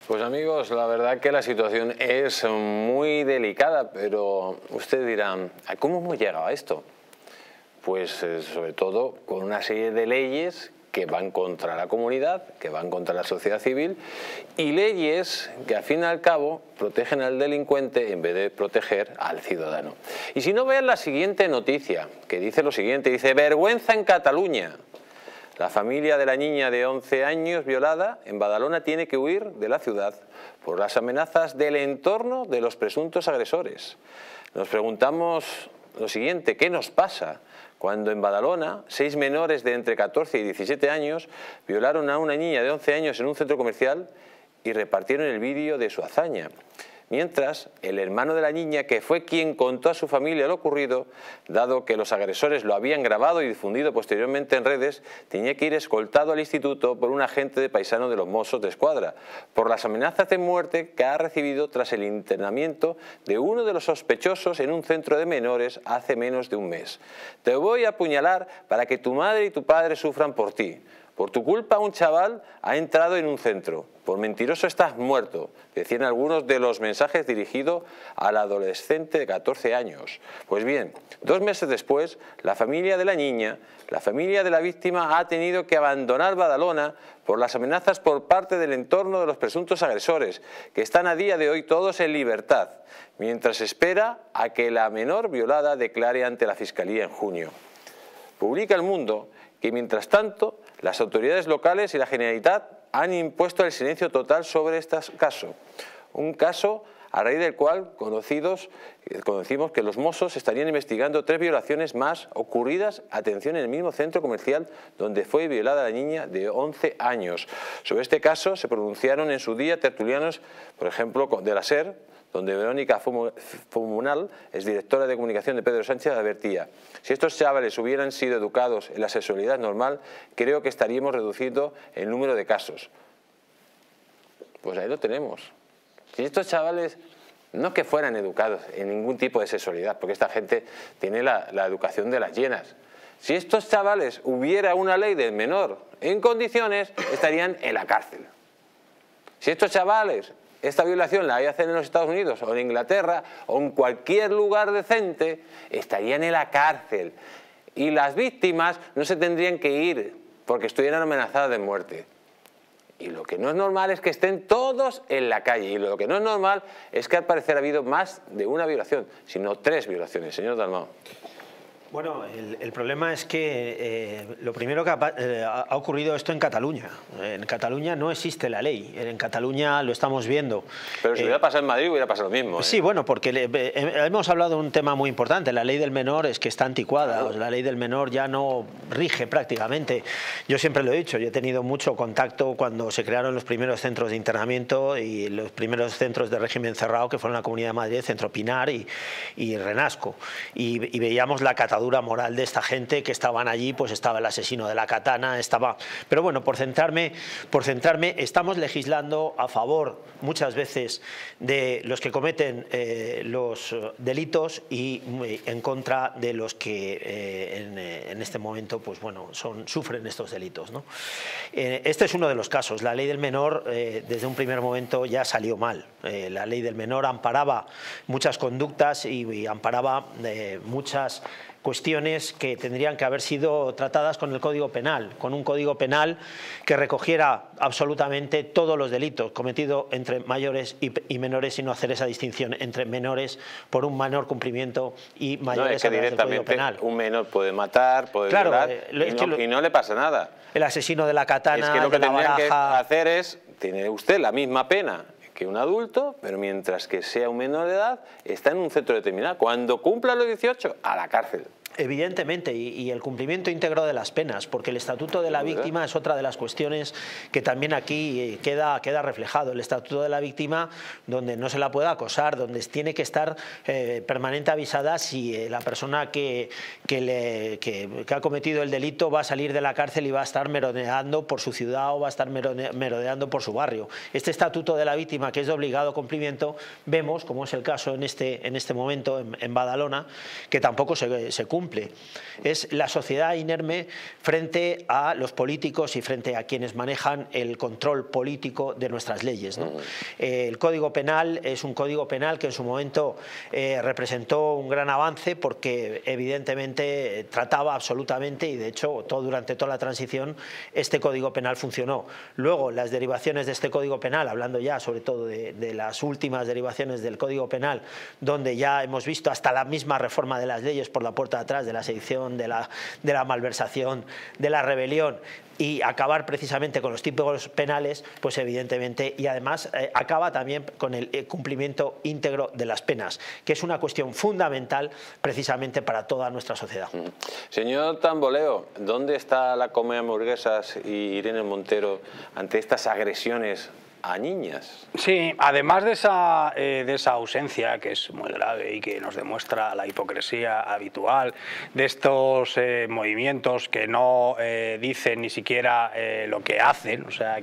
Pues amigos, la verdad que la situación es muy delicada, pero ustedes dirán, ¿cómo hemos llegado a esto? Pues sobre todo con una serie de leyes que van contra la comunidad, que van contra la sociedad civil, y leyes que al fin y al cabo protegen al delincuente en vez de proteger al ciudadano. Y si no, vean la siguiente noticia, que dice lo siguiente, dice: vergüenza en Cataluña. La familia de la niña de 11 años violada en Badalona tiene que huir de la ciudad por las amenazas del entorno de los presuntos agresores. Nos preguntamos lo siguiente: ¿qué nos pasa cuando en Badalona 6 menores de entre 14 y 17 años violaron a una niña de 11 años en un centro comercial y repartieron el vídeo de su hazaña? Mientras, el hermano de la niña, que fue quien contó a su familia lo ocurrido, dado que los agresores lo habían grabado y difundido posteriormente en redes, tenía que ir escoltado al instituto por un agente de paisano de los Mossos de Escuadra, por las amenazas de muerte que ha recibido tras el internamiento de uno de los sospechosos en un centro de menores hace menos de un mes. Te voy a apuñalar para que tu madre y tu padre sufran por ti. Por tu culpa un chaval ha entrado en un centro. Por mentiroso estás muerto, decían algunos de los mensajes dirigidos al adolescente de 14 años. Pues bien, 2 meses después, la familia de la niña, la familia de la víctima, ha tenido que abandonar Badalona por las amenazas por parte del entorno de los presuntos agresores, que están a día de hoy todos en libertad, mientras espera a que la menor violada declare ante la Fiscalía en junio. Publica El Mundo que, mientras tanto, las autoridades locales y la Generalitat han impuesto el silencio total sobre este caso. Un caso a raíz del cual conocimos que los Mossos estarían investigando 3 violaciones más ocurridas, atención, en el mismo centro comercial donde fue violada la niña de 11 años. Sobre este caso se pronunciaron en su día tertulianos, por ejemplo, de la SER, donde Verónica Fumunal, es directora de comunicación de Pedro Sánchez, advertía: si estos chavales hubieran sido educados en la sexualidad normal, creo que estaríamos reduciendo el número de casos. Pues ahí lo tenemos. Si estos chavales no es que fueran educados en ningún tipo de sexualidad, porque esta gente tiene la educación de las hienas. Si estos chavales hubiera una ley del menor en condiciones, estarían en la cárcel. Si estos chavales esta violación la hacen en los Estados Unidos o en Inglaterra o en cualquier lugar decente, estarían en la cárcel. Y las víctimas no se tendrían que ir porque estuvieran amenazadas de muerte. Y lo que no es normal es que estén todos en la calle. Y lo que no es normal es que al parecer ha habido más de una violación, sino 3 violaciones. Señor Dalmau. Bueno, el problema es que lo primero que ha ocurrido esto en Cataluña. En Cataluña no existe la ley. En Cataluña lo estamos viendo. Pero si hubiera pasado en Madrid hubiera pasado lo mismo. Sí, bueno, porque hemos hablado de un tema muy importante. La ley del menor es que está anticuada. Claro. La ley del menor ya no rige prácticamente. Yo siempre lo he dicho, yo he tenido mucho contacto cuando se crearon los primeros centros de internamiento y los primeros centros de régimen cerrado, que fueron la Comunidad de Madrid, Centro Pinar y Renasco. Y veíamos la catadura moral de esta gente que estaban allí, pues estaba el asesino de la katana, estaba... Pero bueno, por centrarme, estamos legislando a favor muchas veces de los que cometen los delitos y en contra de los que en este momento, pues bueno, sufren estos delitos, ¿no? Este es uno de los casos. La ley del menor desde un primer momento ya salió mal. La ley del menor amparaba muchas conductas y amparaba muchas cuestiones que tendrían que haber sido tratadas con el Código Penal, con un Código Penal que recogiera absolutamente todos los delitos cometidos entre mayores y menores, y no hacer esa distinción entre menores por un menor cumplimiento y mayores a través del Código Penal. Un menor puede matar, puede violar, y no le pasa nada. El asesino de la katana, es que lo que tendrían que hacer es, tiene usted la misma pena que un adulto, pero mientras que sea un menor de edad, está en un centro determinado. Cuando cumpla los 18, a la cárcel. Evidentemente, y el cumplimiento íntegro de las penas, porque el Estatuto de la Víctima es otra de las cuestiones que también aquí queda reflejado. El Estatuto de la Víctima, donde no se la puede acosar, donde tiene que estar permanente avisada si la persona que ha cometido el delito va a salir de la cárcel y va a estar merodeando por su ciudad o va a estar merodeando por su barrio. Este Estatuto de la Víctima, que es de obligado cumplimiento, vemos, como es el caso en este momento en Badalona, que tampoco se cumple. cumple. Es la sociedad inerme frente a los políticos y frente a quienes manejan el control político de nuestras leyes, ¿no? El Código Penal es un Código Penal que en su momento representó un gran avance porque evidentemente trataba absolutamente, y de hecho durante toda la transición este Código Penal funcionó. Luego las derivaciones de este Código Penal, hablando ya sobre todo de las últimas derivaciones del Código Penal, donde ya hemos visto hasta la misma reforma de las leyes por la puerta de atrás, de la sedición, de la malversación, de la rebelión, y acabar precisamente con los tipos penales, pues evidentemente, y además acaba también con el cumplimiento íntegro de las penas, que es una cuestión fundamental precisamente para toda nuestra sociedad. Señor Tamboleo, ¿dónde está la Come Hamburguesas y Irene Montero ante estas agresiones a niñas? Sí, además de esa ausencia, que es muy grave y que nos demuestra la hipocresía habitual de estos movimientos que no dicen ni siquiera lo que hacen, o sea,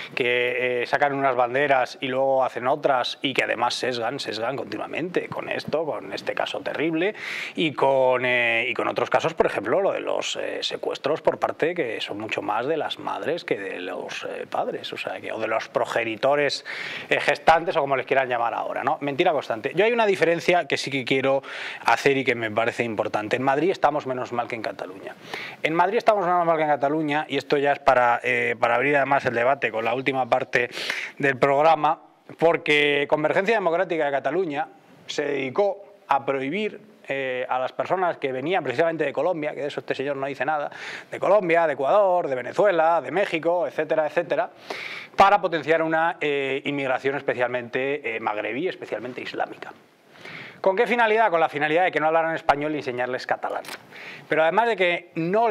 que sacan unas banderas y luego hacen otras, y que además sesgan continuamente con esto, con este caso terrible, y con otros casos, por ejemplo, lo de los secuestros por parte, que son mucho más de las madres que de los padres, o sea, o de los progenitores gestantes, o como les quieran llamar ahora, ¿no? Mentira constante. Yo hay una diferencia que sí que quiero hacer y que me parece importante. En Madrid estamos menos mal que en Cataluña. En Madrid estamos menos mal que en Cataluña, y esto ya es para abrir además el debate con la última parte del programa, porque Convergencia Democrática de Cataluña se dedicó a prohibir a las personas que venían precisamente de Colombia, que de eso este señor no dice nada, de Colombia, de Ecuador, de Venezuela, de México, etcétera, etcétera, para potenciar una inmigración especialmente magrebí, especialmente islámica. ¿Con qué finalidad? Con la finalidad de que no hablaran español y enseñarles catalán. Pero además de que no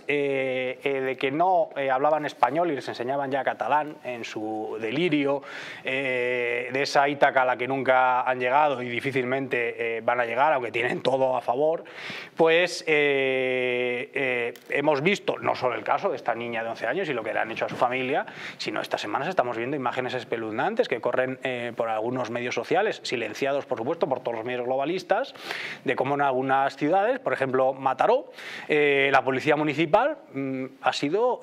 hablaban español y les enseñaban ya catalán en su delirio de esa Ítaca a la que nunca han llegado y difícilmente van a llegar, aunque tienen todo a favor, pues hemos visto no solo el caso de esta niña de 11 años y lo que le han hecho a su familia, sino estas semanas estamos viendo imágenes espeluznantes que corren por algunos medios sociales, silenciados por supuesto por todos los medios globalistas, de cómo en algunas ciudades, por ejemplo Mataró, la policía municipal ha sido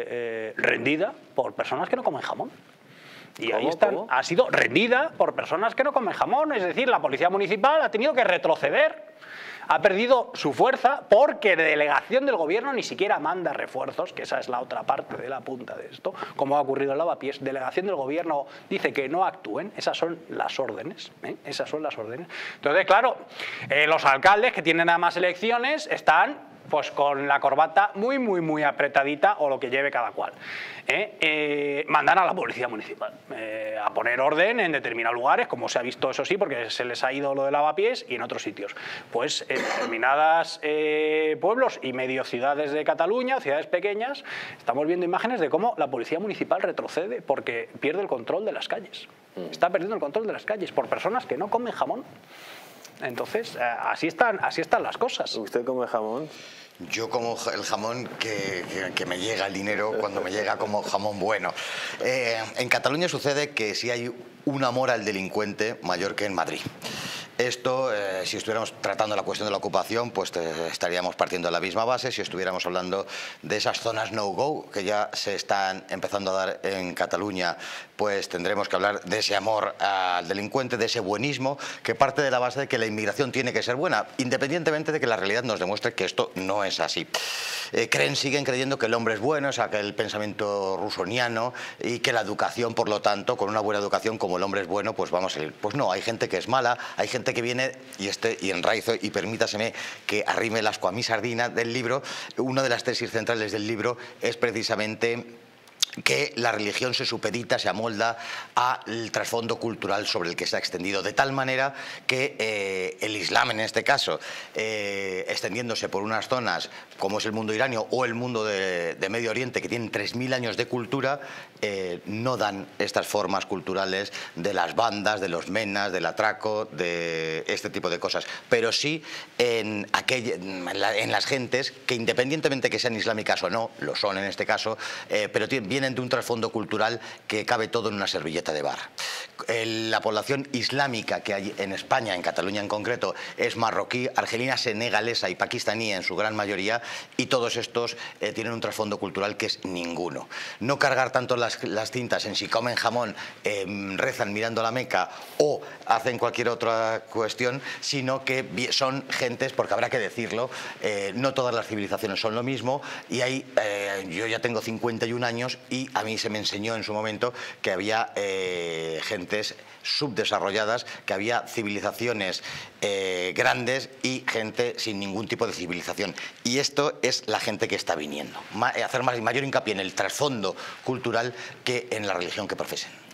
rendida por personas que no comen jamón. Y ahí están, ha sido rendida por personas que no comen jamón, es decir, la policía municipal ha tenido que retroceder, ha perdido su fuerza porque la delegación del gobierno ni siquiera manda refuerzos, que esa es la otra parte de la punta de esto, como ha ocurrido en Lavapiés. Delegación del gobierno dice que no actúen, esas son las órdenes, esas son las órdenes. Entonces, claro, los alcaldes que tienen además elecciones están pues con la corbata muy apretadita, o lo que lleve cada cual. Mandan a la policía municipal a poner orden en determinados lugares, como se ha visto, eso sí, porque se les ha ido lo de Lavapiés, y en otros sitios. Pues en determinados pueblos y medio ciudades de Cataluña, ciudades pequeñas, estamos viendo imágenes de cómo la policía municipal retrocede porque pierde el control de las calles. Está perdiendo el control de las calles por personas que no comen jamón. Entonces, así están las cosas. ¿Usted come jamón? Yo como el jamón que me llega el dinero cuando me llega como jamón bueno. En Cataluña sucede que si hay un amor al delincuente mayor que en Madrid. Esto, si estuviéramos tratando la cuestión de la ocupación, pues estaríamos partiendo de la misma base. Si estuviéramos hablando de esas zonas no-go que ya se están empezando a dar en Cataluña, pues tendremos que hablar de ese amor al delincuente, de ese buenismo, que parte de la base de que la inmigración tiene que ser buena, independientemente de que la realidad nos demuestre que esto no es así. Siguen creyendo que el hombre es bueno, es aquel pensamiento rusoniano, y que la educación, por lo tanto, con una buena educación, como el hombre es bueno, pues vamos a ir. Pues no, hay gente que es mala, hay gente que viene, y enraizo, y permítaseme que arrime el asco a mi sardina del libro. Una de las tesis centrales del libro es precisamente que la religión se supedita, se amolda al trasfondo cultural sobre el que se ha extendido, de tal manera que el Islam, en este caso, extendiéndose por unas zonas como es el mundo iranio o el mundo de Medio Oriente, que tienen 3000 años de cultura, no dan estas formas culturales de las bandas, de los menas, del atraco, de este tipo de cosas, pero sí en las gentes que, independientemente que sean islámicas o no, lo son en este caso, pero vienen de un trasfondo cultural que cabe todo en una servilleta de bar. La población islámica que hay en España, en Cataluña en concreto, es marroquí, argelina, senegalesa y pakistaní en su gran mayoría, y todos estos tienen un trasfondo cultural que es ninguno. No cargar tanto las tintas en si comen jamón, rezan mirando la Meca o hacen cualquier otra cuestión, sino que son gentes, porque habrá que decirlo, no todas las civilizaciones son lo mismo, y yo ya tengo 51 años y a mí se me enseñó en su momento que había gentes subdesarrolladas, que había civilizaciones grandes y gente sin ningún tipo de civilización. Y esto es la gente que está viniendo. Hacer mayor hincapié en el trasfondo cultural que en la religión que profesen.